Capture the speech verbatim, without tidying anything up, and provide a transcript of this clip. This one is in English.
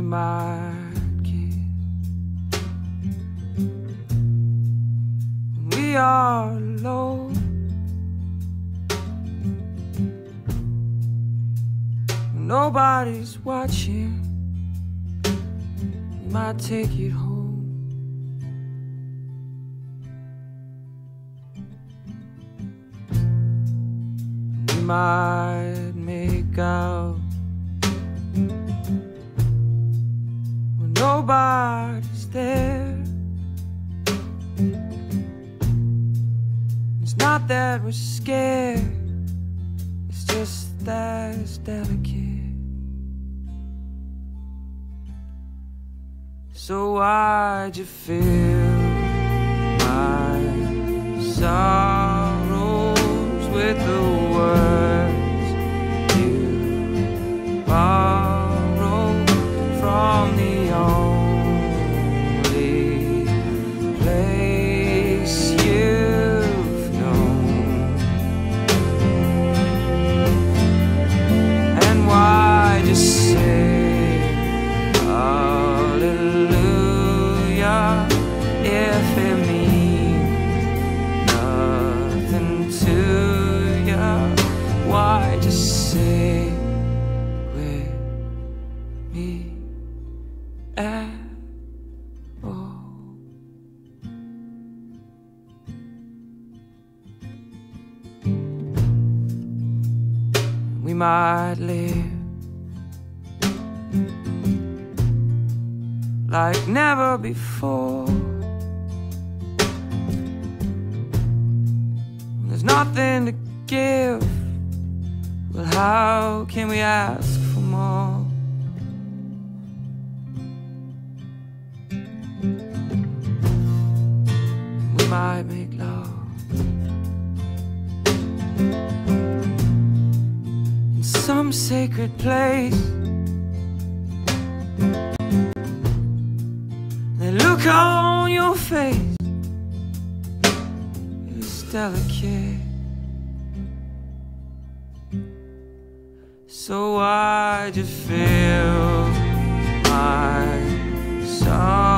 might kiss when we are alone, when nobody's watching. We might take it home. We might make out when nobody's there. It's not that we're scared, it's just that it's delicate. So why'd you fill my sorrows with the words you borrowed from the only place you've known? And why'd you say if it means nothing to you? Why just stay with me at all? We might live like never before. There's nothing to give. Well, how can we ask for more? We might make love in some sacred place. The look on your face is delicate. So why'd you fill my soul